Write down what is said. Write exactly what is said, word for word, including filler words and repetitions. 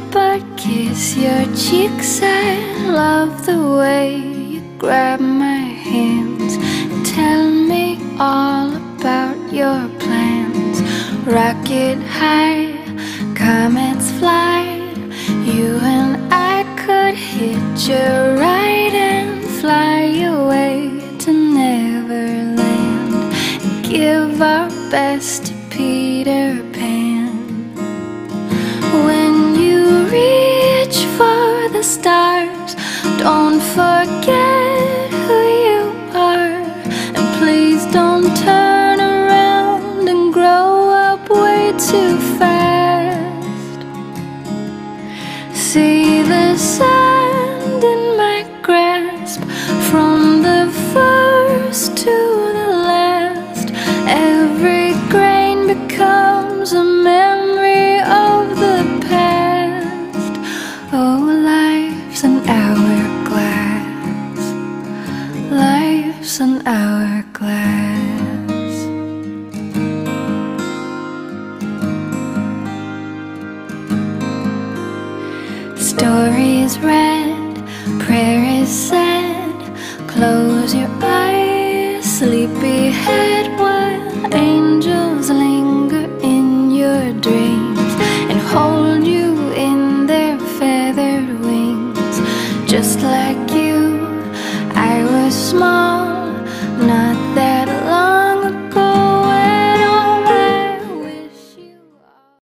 but kiss your cheeks. I love the way you grab my hands. Tell me all about your plans. Rocket high, comets fly. You and I could hitch a ride and fly away to Neverland and give our best to Peter Pan. When you reach for the stars, don't forget who you are. And please don't turn around and grow up way too fast. See the sand in my grasp, from the first to the last. Every grain becomes a memory of the past. Oh, life's an hourglass. Life's an hourglass. Story's read, prayer is said. Close your